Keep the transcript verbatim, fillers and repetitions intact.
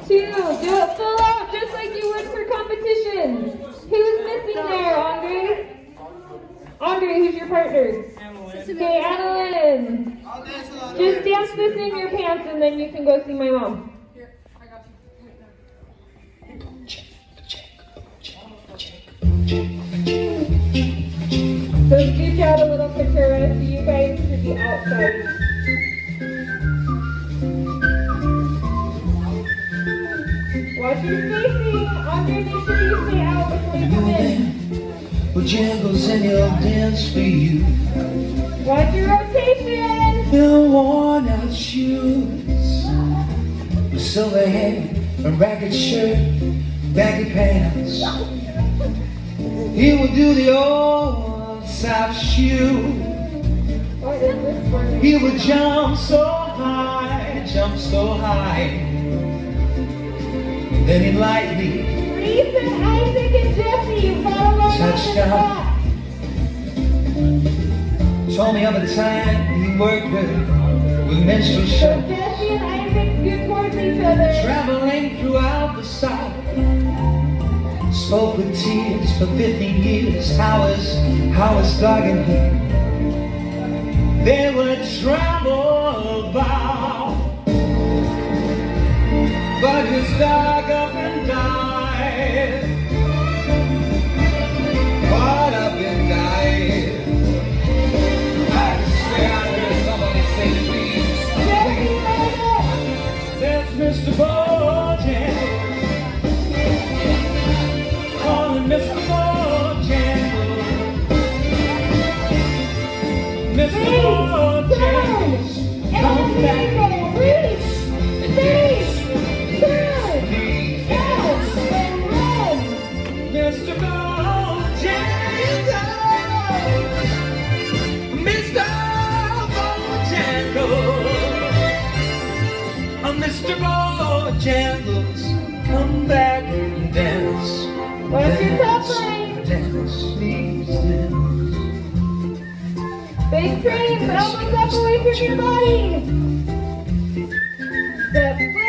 two. Do it full out, just like you would for competitions. Who's missing there, Andre? Andre, who's your partner? Okay, Adeline. Just dance this in your pants and then you can go see my mom. Here, I got you. So scooch out a little, Katura, so you guys should be outside. Watch your spacing. Andre, make sure you stay out before you come in. Well, jingles in your dance for you. Watch your rotation. Your worn out shoes, with silver hair, a ragged shirt, baggy pants. He will do the old South shoe. He would jump so high, jump so high. Then he lightly Lisa, Isaac, and Jesse, follow along touched on down. Told me of a time he worked with, with minstrel So show. Jesse and Isaac scoot towards each other. Traveling throughout the South, spoke with tears for fifteen years. How is, how is dark and heat? They would travel about, but his dog up and died. Caught up and died. I swear I heard somebody say please. That's Mister Bojangles, calling Mister Bojangles. Mister Bojangles, come back. Reach, face, turn, bounce, and run. Mister Bojangles, Mister Bojangles, oh, Mister Bojangles, come back and dance. Watch your top Dance, line. dance, please dance. Big train, elbows up away from your body. Step